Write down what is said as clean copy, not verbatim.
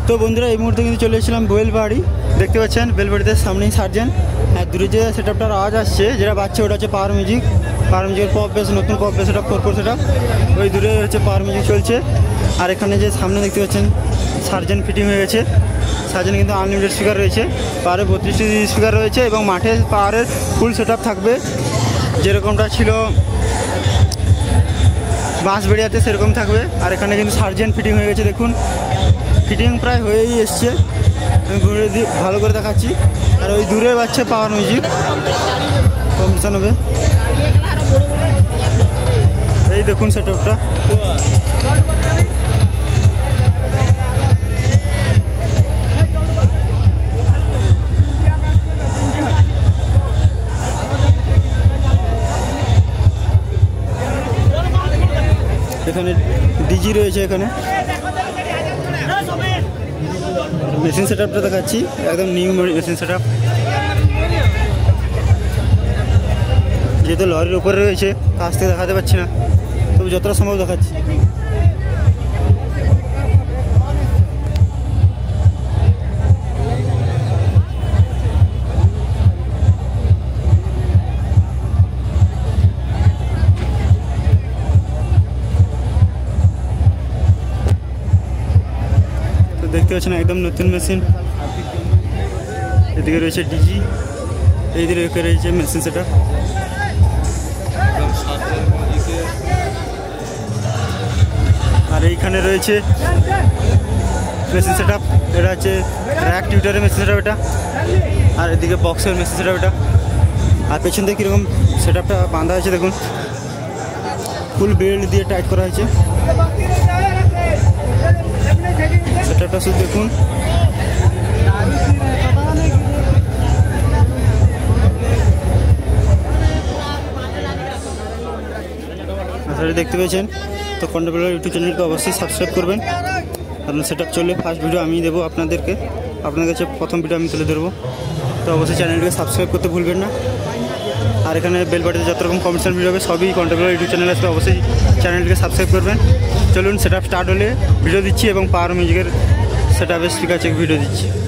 তো বন্ধুরা এই মুহূর্তে কিন্তু চলে এসেছিলাম বেলবাড়ি, দেখতে পাচ্ছেন বেলবাড়িতে সামনেই সার্জেন। আর দূরে যে সেটআপটার আওয়াজ আসছে যেটা বাজছে ওটা হচ্ছে পাওয়ার মিউজিকের পপ বেস, নতুন পপ বেস, সেটআপ 4 সেটআপ। ওই দূরে হচ্ছে পাওয়ার মিউজিক চলছে। আর এখানে যে সামনে দেখতে পাচ্ছেন সার্জেন ফিটিং হয়ে গেছে। সার্জেন কিন্তু আনলিমিটেড স্পিকার রয়েছে, পাওয়ারে 32টি স্পিকার রয়েছে এবং মাঠে পাওয়ারের ফুল সেটআপ থাকবে, যেরকমটা ছিল বাঁশবেড়িয়াতে সেরকম থাকবে। আর এখানে কিন্তু সার্জেন ফিটিং হয়ে গেছে, দেখুন ফিটিং প্রায় হয়েই এসছে। আমি ঘুরে দিয়ে ভালো করে দেখাচ্ছি। আর ওই দূরে বাজছে পাওয়ার মিউজিক, কম্পিটিশন হবে। এই দেখুন সেটআপটা। এখানে ডিজি রয়েছে, এখানে মেশিন সেটআপটা দেখাচ্ছি, একদম নিউ মেশিন সেটআপ। যেহেতু লরির উপরে রয়েছে কাছ থেকে দেখাতে পারছি না, তবে যতটা সম্ভব দেখাচ্ছি। দেখতে পাচ্ছেন একদম নতুন মেশিন। এদিকে রয়েছে ডিজি, এইদিকে রয়েছে মেশিন সেটআপ। আর এইখানে রয়েছে মেশিন সেটআপ, এটা হচ্ছে র্যাক টিউটারের মেশিন সেটআপ এটা। আর এদিকে বক্সের মেশিন সেটআপ এটা। আর পেছন থেকে কীরকম সেটআপটা বাঁধা হয়েছে দেখুন, ফুল বেল্ট দিয়ে টাইট করা হয়েছে। সেটআপটা শুধু দেখুন। আসলে দেখতে পেয়েছেন তো কন্টেম্পোরারি ইউটিউব চ্যানেলকে অবশ্যই সাবস্ক্রাইব করবেন, কারণ সেটআপ চললে ফার্স্ট ভিডিও আমি দেবো আপনাদেরকে, আপনাদের কাছে প্রথম ভিডিও আমি তুলে ধরবো। তো অবশ্যই চ্যানেলটিকে সাবস্ক্রাইব করতে ভুলবেন না। আর এখানে বেলবাড়িতে যত রকম কম্পিটিশন ভিডিও হবে সবই কন্টেম্পোরারি ইউটিউব চ্যানেল আসবে, অবশ্যই চ্যানেলটিকে সাবস্ক্রাইব করবেন। চলুন সেটআপ স্টার্ট হলে ভিডিও দিচ্ছি এবং পাওয়ার মিউজিকের সেটআপের স্পিকার চেক ভিডিও দিচ্ছি।